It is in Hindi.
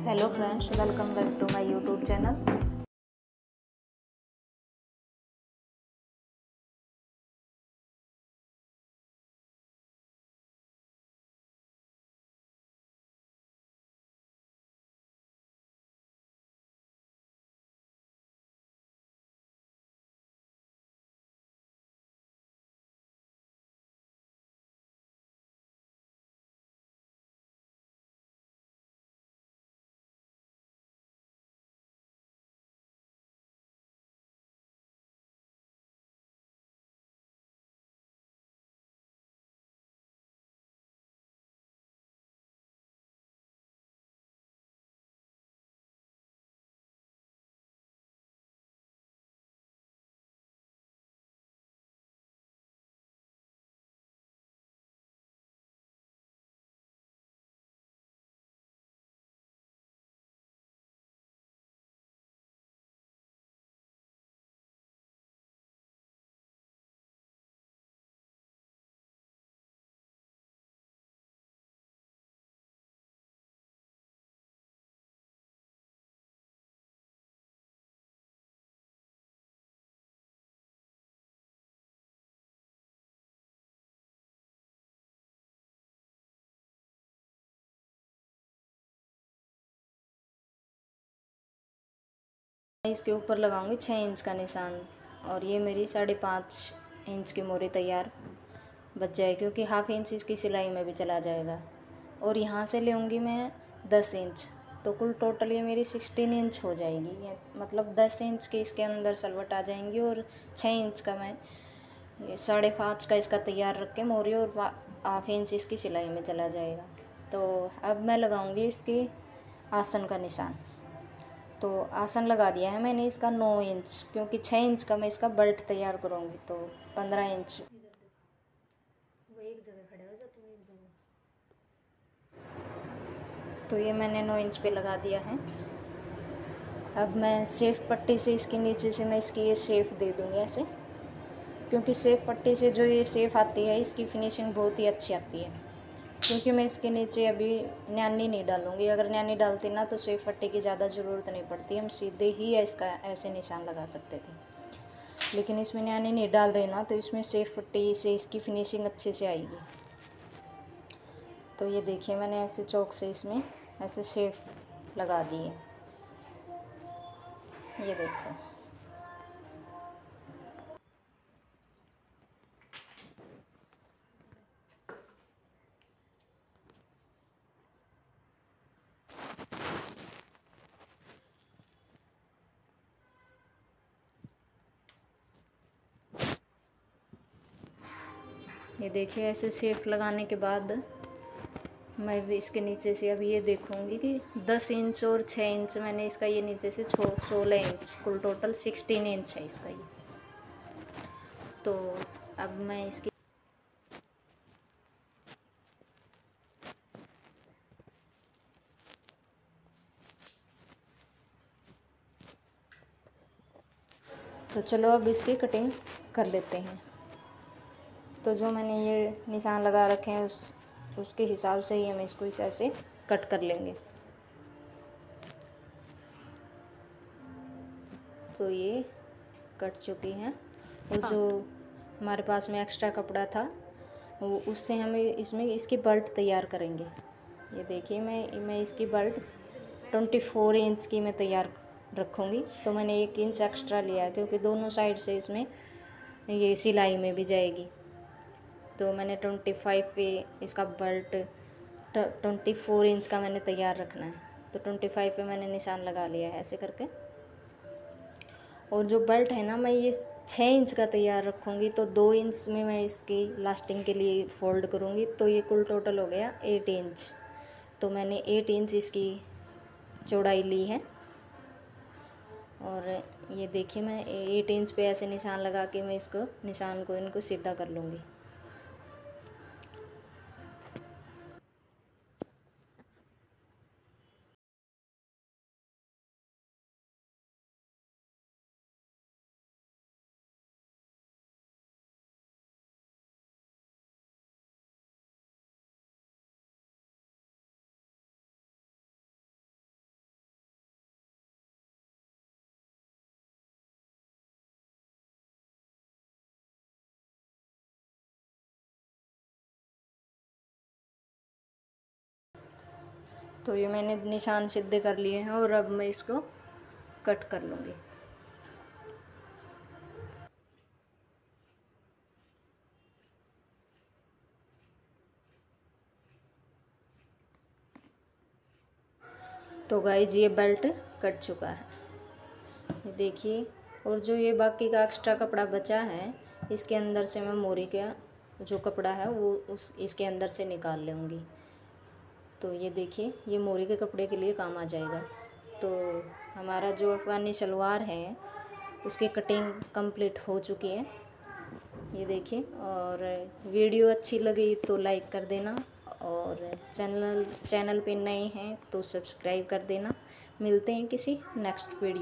Hello friends, welcome back to my YouTube channel. इसके ऊपर लगाऊंगी 6 इंच का निशान और ये मेरी 5.5 इंच की मोरी तैयार बच जाए, क्योंकि हाफ इंच इसकी सिलाई में भी चला जाएगा। और यहाँ से लूँगी मैं 10 इंच, तो कुल टोटल ये मेरी 16 इंच हो जाएगी। ये मतलब 10 इंच के इसके अंदर सलवट आ जाएंगी और 6 इंच का मैं ये 5.5 का इसका तैयार रख के मोरी और हाफ इंच इसकी सिलाई में चला जाएगा। तो अब मैं लगाऊंगी इसकी आसन का निशान। तो आसन लगा दिया है मैंने इसका 9 इंच, क्योंकि 6 इंच का मैं इसका बेल्ट तैयार करूँगी। तो 15 इंच। वो एक जगह खड़े हो जा, तुम एक जगह। तो ये मैंने 9 इंच पे लगा दिया है। अब मैं सेफ पट्टी से इसके नीचे से मैं इसकी ये सेफ दे दूँगी ऐसे, क्योंकि सेफ पट्टी से जो ये सेफ आती है इसकी फिनिशिंग बहुत ही अच्छी आती है। क्योंकि मैं इसके नीचे अभी न्यानी नहीं डालूँगी। अगर न्यानी डालती ना तो सेफ पट्टी की ज़्यादा ज़रूरत नहीं पड़ती, हम सीधे ही इसका ऐसे निशान लगा सकते थे। लेकिन इसमें न्यानी नहीं डाल रही ना, तो इसमें सेफ पट्टी से इसकी फिनिशिंग अच्छे से आएगी। तो ये देखिए, मैंने ऐसे चौक से इसमें ऐसे सेफ लगा दी है। ये देखो, ये देखिए ऐसे सेफ लगाने के बाद मैं भी इसके नीचे से अब ये देखूँगी कि 10 इंच और 6 इंच मैंने इसका ये नीचे से 16 इंच, कुल टोटल 16 इंच है इसका ये। तो अब मैं इसकी तो चलो अब इसकी कटिंग कर लेते हैं। तो जो मैंने ये निशान लगा रखे हैं उसके हिसाब से ही हम इसको इस ऐसे कट कर लेंगे। तो ये कट चुकी हैं, और जो हमारे पास में एक्स्ट्रा कपड़ा था वो उससे हम इसमें इसकी बेल्ट तैयार करेंगे। ये देखिए, मैं इसकी बेल्ट 24 इंच की मैं तैयार रखूँगी। तो मैंने 1 इंच एक्स्ट्रा लिया क्योंकि दोनों साइड से इसमें ये सिलाई में भी जाएगी। तो मैंने 25 पे इसका बेल्ट 24 इंच का मैंने तैयार रखना है। तो 25 पे मैंने निशान लगा लिया है ऐसे करके। और जो बेल्ट है ना, मैं ये 6 इंच का तैयार रखूँगी, तो 2 इंच में मैं इसकी लास्टिंग के लिए फ़ोल्ड करूँगी। तो ये कुल टोटल हो गया 8 इंच। तो मैंने 8 इंच इसकी चौड़ाई ली है। और ये देखिए, मैं 8 इंच पे ऐसे निशान लगा के मैं इसको निशान को इनको सीधा कर लूँगी। तो ये मैंने निशान सीधे कर लिए हैं और अब मैं इसको कट कर लूँगी। तो गाइज ये बेल्ट कट चुका है, ये देखिए। और जो ये बाकी का एक्स्ट्रा कपड़ा बचा है, इसके अंदर से मैं मोरी का जो कपड़ा है वो इसके अंदर से निकाल लूँगी। तो ये देखिए, ये मोरी के कपड़े के लिए काम आ जाएगा। तो हमारा जो अफ़गानी शलवार है उसकी कटिंग कंप्लीट हो चुकी है, ये देखिए। और वीडियो अच्छी लगी तो लाइक कर देना, और चैनल पे नए हैं तो सब्सक्राइब कर देना। मिलते हैं किसी नेक्स्ट वीडियो।